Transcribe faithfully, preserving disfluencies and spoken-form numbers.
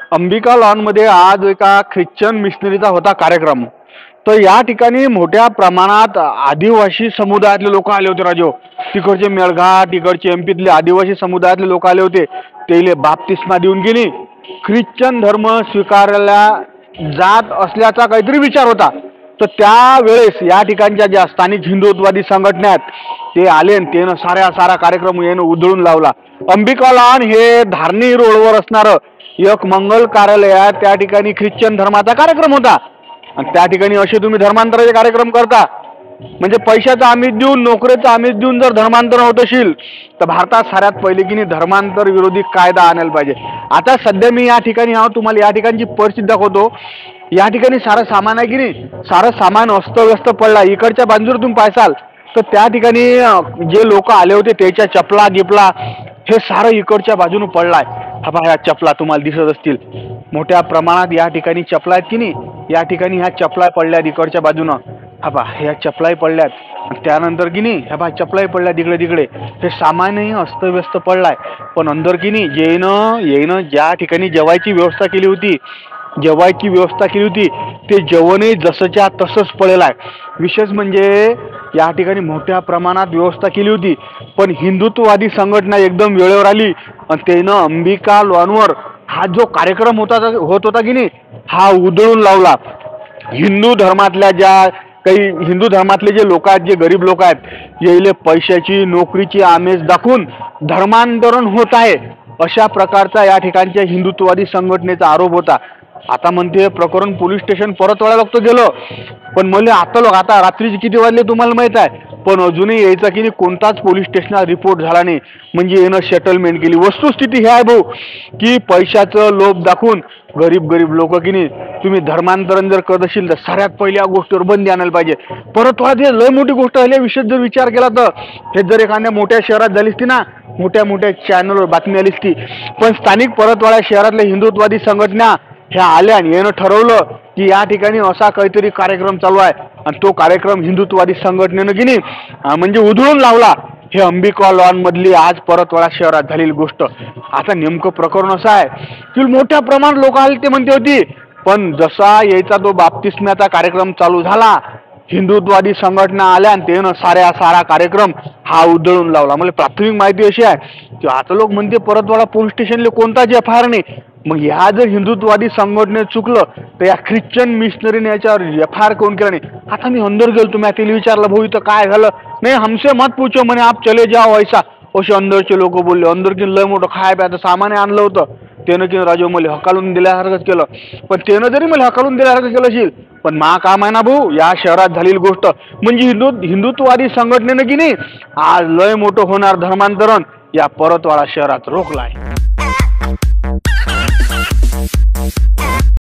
अंबिका लॉनमध्ये आज एका ख्रिश्चन मिशनरीचा होता कार्यक्रम. तर या ठिकाणी मोठ्या प्रमाणात आदिवासी समुदायातले लोक आले होते. राजो, तिकडचे मेळघाट, तिकडचे एमपीतले आदिवासी समुदायातले लोक आले होते. तेले बाप्तिस्मा देऊन गेली. ख्रिश्चन धर्म स्वीकारला जात असल्याचा काहीतरी विचार होता. तर त्यावेळेस या ठिकाणच्या ज्या स्थानिक हिंदुत्ववादी संघटना आहेत ते आले आणि त्यानं साऱ्या सारा कार्यक्रम यानं उधळून लावला. अंबिका लॉन हे धारणी रोडवर असणारं एक मंगल कार्यालयात त्या ठिकाणी ख्रिश्चन धर्माचा कार्यक्रम होता. आणि त्या ठिकाणी असे तुम्ही धर्मांतराचे कार्यक्रम करता म्हणजे पैशाचा आमिष देऊन, नोकरीचा आमिष देऊन जर धर्मांतर होत असेल तर भारतात साऱ्यात पहिले की नाही धर्मांतर विरोधी कायदा आणायला पाहिजे. आता सध्या मी या ठिकाणी आहो, तुम्हाला या ठिकाणची परिस्थिती दाखवतो. या ठिकाणी सारं सामान आहे की नाही, सारं सामान अस्तव्यस्त पडला. इकडच्या बाजूवर तुम्ही पाहसाल तर त्या ठिकाणी जे लोक आले होते त्याच्या चपला गिपला हे सारं इकडच्या बाजूने पडलाय. हा पहा, ह्या चपला तुम्हाला दिसत असतील. मोठ्या प्रमाणात या ठिकाणी चपला आहेत की नाही, या ठिकाणी ह्या चपला पडल्यात इकडच्या बाजूनं. हा पहा, ह्या चपलाही पडल्यात. त्यानंतर की नाही ह्या पहा चपलाही पडल्यात इकडे तिकडे. हे सामानही अस्तव्यस्त पडलाय. पण अंदर की नाही येणं येणं ज्या ठिकाणी जेवायची व्यवस्था केली होती जेवायची व्यवस्था केली होती ते जेवणही जसंच्या तसंच पडेल आहे. विशेष म्हणजे या ठिकाणी मोठ्या प्रमाणात व्यवस्था केली होती, पण हिंदुत्ववादी संघटना एकदम वेळेवर आली आणि त्यानं अंबिका लॉनवर हा जो कार्यक्रम होता होत होता की नाही हा उधळून लावला. हिंदू धर्मातल्या ज्या काही हिंदू धर्मातले जे लोक आहेत, जे गरीब लोक आहेत, यायले पैशाची नोकरीची आमेज दाखवून धर्मांतरण होत आहे अशा प्रकारचा या ठिकाणच्या हिंदुत्ववादी संघटनेचा आरोप होता. आता म्हणते प्रकरण पोलीस स्टेशन परत वळायला लागतं गेलं. पण मला आता लोक आता रात्रीचे किती वाजले तुम्हाला माहित आहे, पण अजूनही यायचा की नाही कोणताच पोलीस स्टेशनला रिपोर्ट झाला नाही. म्हणजे यानं सेटलमेंट केली. वस्तुस्थिती हे आहे भाऊ की पैशाचं लोभ दाखवून गरीब गरीब लोक की नाही तुम्ही धर्मांतरण जर करत असेल तर सगळ्यात पहिल्या गोष्टीवर बंदी आणायला पाहिजे. परत हे लय मोठी गोष्ट झाली. विशेष जर विचार केला तर हे जर एखाद्या मोठ्या शहरात झाली असती ना, मोठ्या मोठ्या चॅनलवर बातमी आली असती. पण स्थानिक परतवाड्या शहरातल्या हिंदुत्ववादी संघटना ह्या आल्या आणि यानं ठरवलं की या ठिकाणी असा काहीतरी कार्यक्रम चालू आहे आणि तो कार्यक्रम हिंदुत्ववादी संघटनेनं की नाही म्हणजे उधळून लावला. हे अंबिका लॉन मधली आज परतवाडा शहरात झालेली गोष्ट. आता नेमकं प्रकरण असं आहे की मोठ्या प्रमाणात लोक आले ते म्हणते होती, पण जसा यायचा तो बाप्तिस्म्याचा कार्यक्रम चालू झाला हिंदुत्ववादी संघटना आल्या आणि त्यानं साऱ्या सारा कार्यक्रम हा उधळून लावला. मला प्राथमिक माहिती अशी आहे की आता लोक म्हणते परतवाडा पोलीस स्टेशनला कोणताच एफ आय आर नाही. मग ह्या जर हिंदुत्ववादी संघटनेत चुकलं तर या ख्रिश्चन मिशनरीने याच्यावर एफ आय आर कोण केला नाही. आता मी अंदर गेलो, तुम्ही तिला विचारलं भाऊ इथं काय झालं, नाही हमसे मत पूछो म्हणे, आप चले जाओ ऐसा. असे अंदरचे लोक बोलले. अंदर की लय मोठं खाय प्याचं सामान आणलं होतं त्यानं की राजू मला हकालून दिल्यासारखंच केलं. पण त्यानं जरी मला हकालून दिल्यासारखं केलं असेल पण मा काम आहे ना भाऊ, या शहरात झालेली गोष्ट म्हणजे हिंदू हिंदुत्ववादी संघटनेनं की नाही आज लय मोठं होणार धर्मांतरण या परतवाडा शहरात रोखलं आहे.